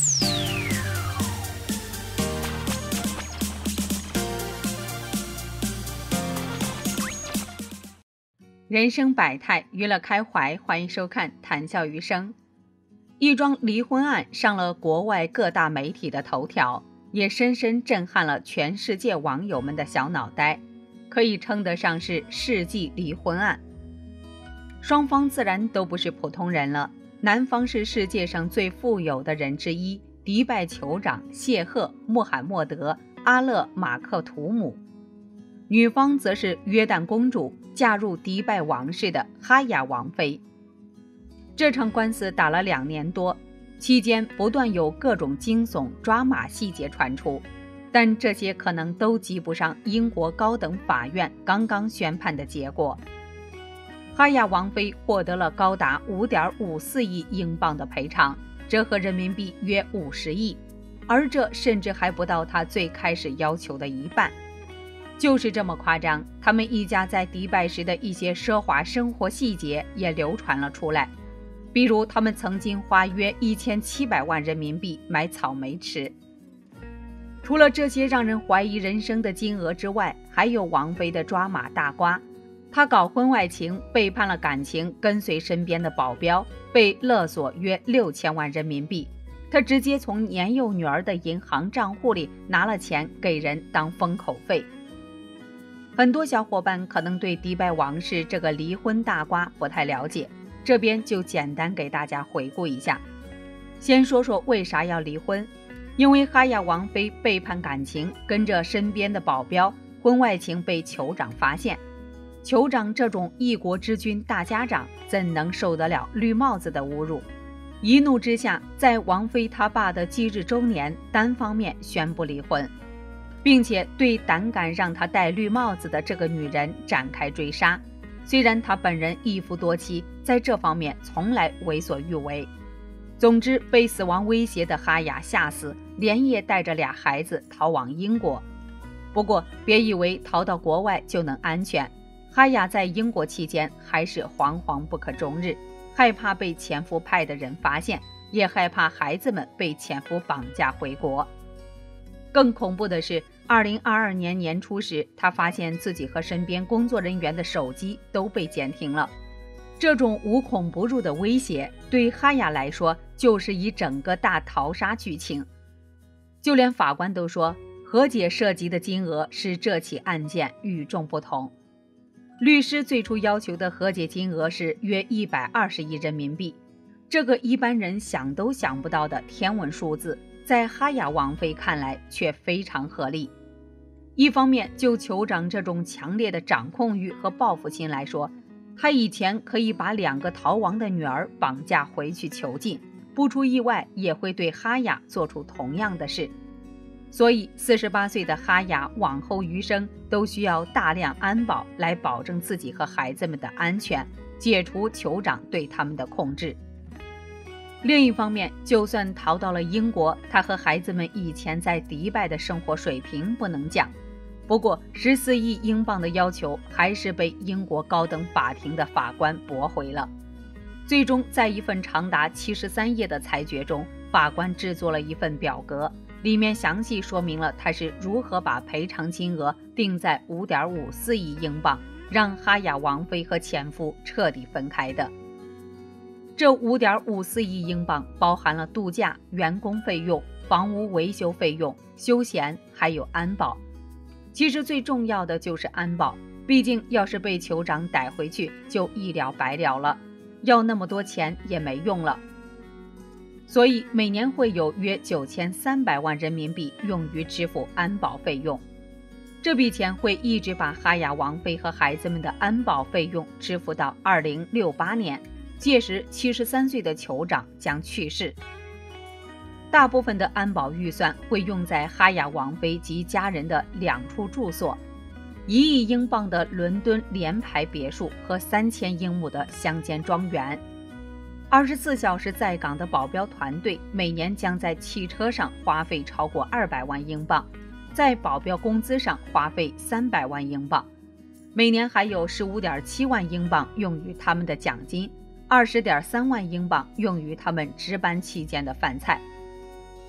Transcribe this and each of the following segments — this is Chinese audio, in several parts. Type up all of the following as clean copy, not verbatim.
人生百态，娱乐开怀，欢迎收看《谈笑余生》。一桩离婚案上了国外各大媒体的头条，也深深震撼了全世界网友们的小脑袋，可以称得上是世纪离婚案。双方自然都不是普通人了，男方是世界上最富有的人之一，迪拜酋长谢赫·穆罕默德·阿勒马克图姆，女方则是约旦公主，嫁入迪拜王室的哈雅王妃。这场官司打了2年多，期间不断有各种惊悚抓马细节传出，但这些可能都及不上英国高等法院刚刚宣判的结果。哈雅王妃获得了高达 5.54 亿英镑的赔偿，折合人民币约50亿，而这甚至还不到她最开始要求的一半。就是这么夸张，他们一家在迪拜时的一些奢华生活细节也流传了出来，比如他们曾经花约1700万人民币买草莓吃。除了这些让人怀疑人生的金额之外，还有王妃的抓马大瓜。她搞婚外情，背叛了感情，跟随身边的保镖，被勒索约6000万人民币。她直接从年幼女儿的银行账户里拿了钱给人当封口费。很多小伙伴可能对迪拜王室这个离婚大瓜不太了解，这边就简单给大家回顾一下。先说说为啥要离婚，因为哈雅王妃背叛感情，跟着身边的保镖，婚外情被酋长发现。酋长这种一国之君大家长怎能受得了绿帽子的侮辱？一怒之下，在王妃他爸的忌日周年单方面宣布离婚，并且对胆敢让他戴绿帽子的这个女人展开追杀。虽然他本人一夫多妻，在这方面从来为所欲为。总之，被死亡威胁的哈雅吓死，连夜带着2孩子逃往英国。不过别以为逃到国外就能安全，哈雅在英国期间还是惶惶不可终日，害怕被前夫派的人发现，也害怕孩子们被前夫绑架回国。更恐怖的是，2022年年初时，他发现自己和身边工作人员的手机都被监听了。这种无孔不入的威胁，对哈雅来说就是一整个大逃杀剧情。就连法官都说，和解涉及的金额是这起案件与众不同。律师最初要求的和解金额是约120亿人民币，这个一般人想都想不到的天文数字，在哈雅王妃看来却非常合理。一方面，就酋长这种强烈的掌控欲和报复心来说，他以前可以把2个逃亡的女儿绑架回去囚禁，不出意外也会对哈雅做出同样的事。所以48岁的哈雅往后余生都需要大量安保来保证自己和孩子们的安全，解除酋长对他们的控制。另一方面，就算逃到了英国，他和孩子们以前在迪拜的生活水平不能降。不过14亿英镑的要求还是被英国高等法庭的法官驳回了。最终在一份长达73页的裁决中，法官制作了一份表格，里面详细说明了他是如何把赔偿金额定在 5.54 亿英镑，让哈雅王妃和前夫彻底分开的。这 5.54 亿英镑包含了度假、员工费用、房屋维修费用、休闲，还有安保。其实最重要的就是安保，毕竟要是被酋长逮回去就一了百了了，要那么多钱也没用了。所以每年会有约9300万人民币用于支付安保费用，这笔钱会一直把哈雅王妃和孩子们的安保费用支付到2068年，届时73岁的酋长将去世。大部分的安保预算会用在哈雅王妃及家人的2处住所，1亿英镑的伦敦联排别墅和3000英亩的乡间庄园。24小时在岗的保镖团队每年将在汽车上花费超过200万英镑，在保镖工资上花费300万英镑，每年还有 15.7 万英镑用于他们的奖金，20.3万英镑用于他们值班期间的饭菜。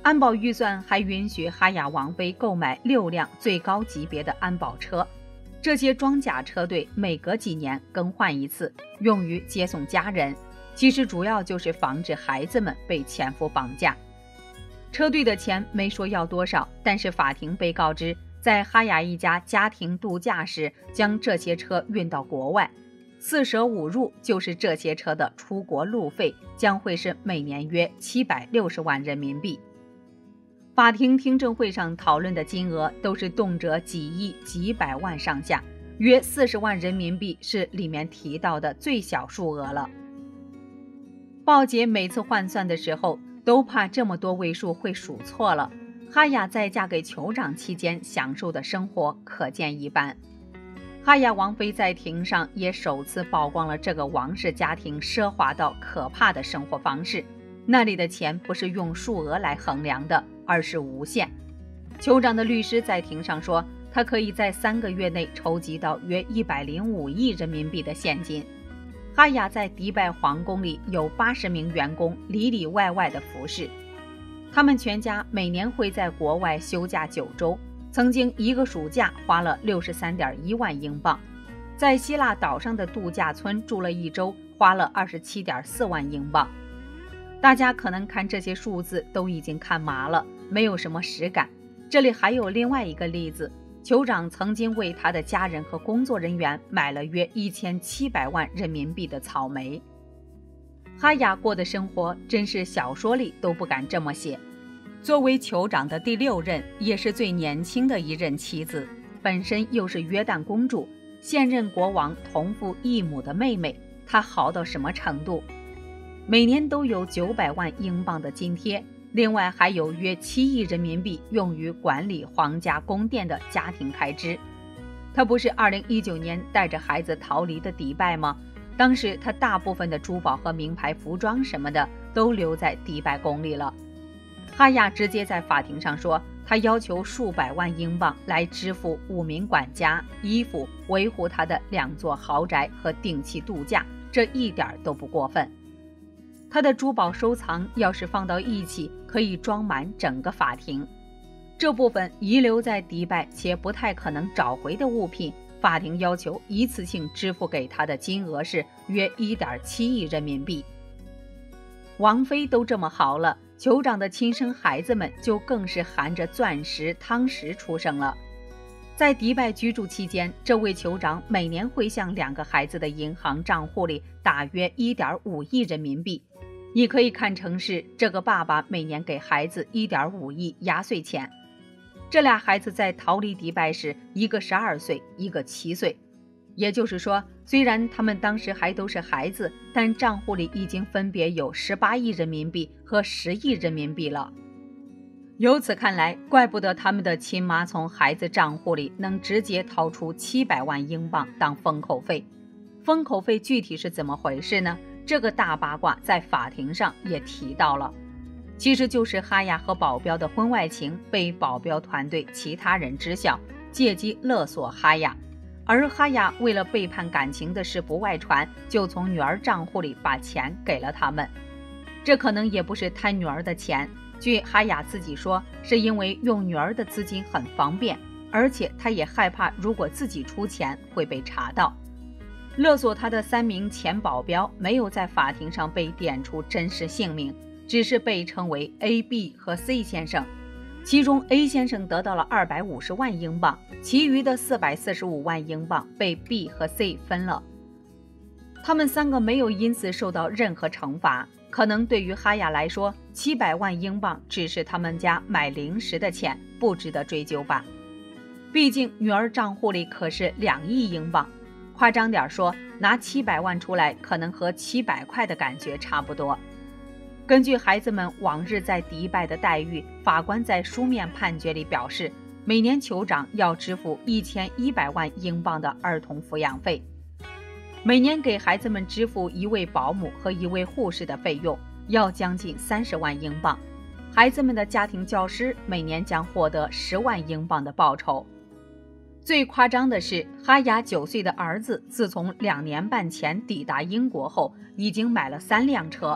安保预算还允许哈雅王妃购买6辆最高级别的安保车，这些装甲车队每隔几年更换一次，用于接送家人，其实主要就是防止孩子们被前夫绑架。车队的钱没说要多少，但是法庭被告知，在哈雅一家家庭度假时将这些车运到国外，4舍5入就是这些车的出国路费将会是每年约760万人民币。法庭听证会上讨论的金额都是动辄几亿几百万上下，约40万人民币是里面提到的最小数额了。鲍姐每次换算的时候都怕这么多位数会数错了，哈雅在嫁给酋长期间享受的生活可见一斑。哈雅王妃在庭上也首次曝光了这个王室家庭奢华到可怕的生活方式，那里的钱不是用数额来衡量的，而是无限。酋长的律师在庭上说，他可以在3个月内筹集到约105亿人民币的现金。哈雅在迪拜皇宫里有80名员工里里外外的服侍，他们全家每年会在国外休假9周，曾经一个暑假花了63.1万英镑，在希腊岛上的度假村住了1周，花了27.4万英镑。大家可能看这些数字都已经看麻了，没有什么实感。这里还有另外一个例子，酋长曾经为他的家人和工作人员买了约1700万人民币的草莓。哈雅过的生活真是小说里都不敢这么写。作为酋长的第6任，也是最年轻的一任妻子，本身又是约旦公主，现任国王同父异母的妹妹，她豪到什么程度？每年都有900万英镑的津贴，另外还有约7亿人民币用于管理皇家宫殿的家庭开支。她不是2019年带着孩子逃离的迪拜吗？当时她大部分的珠宝和名牌服装什么的都留在迪拜宫里了。哈雅直接在法庭上说，她要求数百万英镑来支付5名管家、衣服，维护她的2座豪宅和定期度假，这一点都不过分。他的珠宝收藏要是放到一起，可以装满整个法庭。这部分遗留在迪拜且不太可能找回的物品，法庭要求一次性支付给他的金额是约1.7亿人民币。王妃都这么豪了，酋长的亲生孩子们就更是含着钻石汤匙出生了。在迪拜居住期间，这位酋长每年会向2个孩子的银行账户里打约1.5亿人民币，你可以看成是这个爸爸每年给孩子1.5亿压岁钱。这俩孩子在逃离迪拜时，一个12岁，一个7岁。也就是说，虽然他们当时还都是孩子，但账户里已经分别有18亿人民币和10亿人民币了。由此看来，怪不得他们的亲妈从孩子账户里能直接掏出700万英镑当封口费。封口费具体是怎么回事呢？这个大八卦在法庭上也提到了，其实就是哈雅和保镖的婚外情被保镖团队其他人知晓，借机勒索哈雅，而哈雅为了背叛感情的事不外传，就从女儿账户里把钱给了他们。这可能也不是贪女儿的钱，据哈雅自己说，是因为用女儿的资金很方便，而且他也害怕如果自己出钱会被查到。勒索他的3名前保镖没有在法庭上被点出真实姓名，只是被称为 A、B 和 C 先生。其中 A 先生得到了250万英镑，其余的445万英镑被 B 和 C 分了。他们3个没有因此受到任何惩罚，可能对于哈雅来说，700万英镑只是他们家买零食的钱，不值得追究吧。毕竟女儿账户里可是2亿英镑，夸张点说，拿700万出来，可能和700块的感觉差不多。根据孩子们往日在迪拜的待遇，法官在书面判决里表示，每年酋长要支付1100万英镑的儿童抚养费，每年给孩子们支付1位保姆和1位护士的费用，要将近30万英镑。孩子们的家庭教师每年将获得10万英镑的报酬。最夸张的是，哈雅9岁的儿子自从2年半前抵达英国后，已经买了3辆车，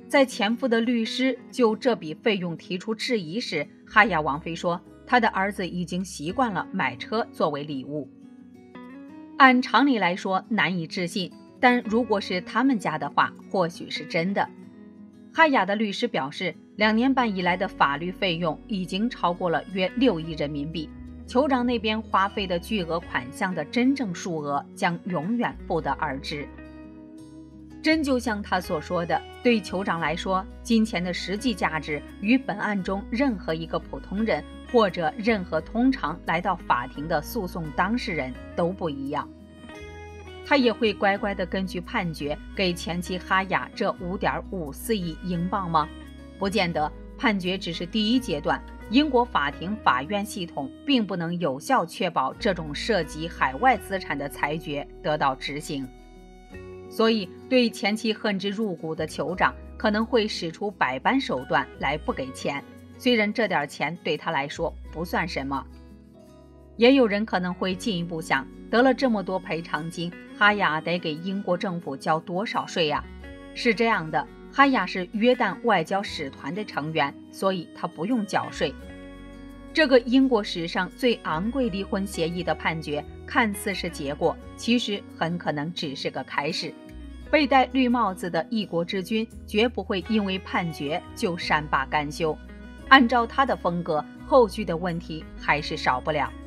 在前夫的律师就这笔费用提出质疑时，哈雅王妃说，她的儿子已经习惯了买车作为礼物。按常理来说难以置信，但如果是他们家的话，或许是真的。哈雅的律师表示，2年半以来的法律费用已经超过了约6亿人民币，酋长那边花费的巨额款项的真正数额将永远不得而知。真就像他所说的，对酋长来说，金钱的实际价值与本案中任何一个普通人或者任何通常来到法庭的诉讼当事人都不一样。他也会乖乖地根据判决给前妻哈雅这5.54亿英镑吗？不见得，判决只是第一阶段，英国法庭法院系统并不能有效确保这种涉及海外资产的裁决得到执行。所以对前妻恨之入骨的酋长可能会使出百般手段来不给钱，虽然这点钱对他来说不算什么。也有人可能会进一步想，得了这么多赔偿金，哈雅得给英国政府交多少税呀？是这样的，哈雅是约旦外交使团的成员，所以他不用缴税。这个英国史上最昂贵离婚协议的判决看似是结果，其实很可能只是个开始。被戴绿帽子的一国之君绝不会因为判决就善罢甘休，按照他的风格，后续的问题还是少不了。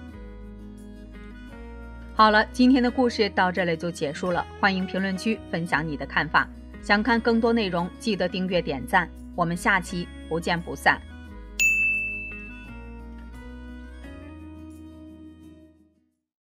好了，今天的故事到这里就结束了，欢迎评论区分享你的看法。想看更多内容，记得订阅点赞，我们下期不见不散。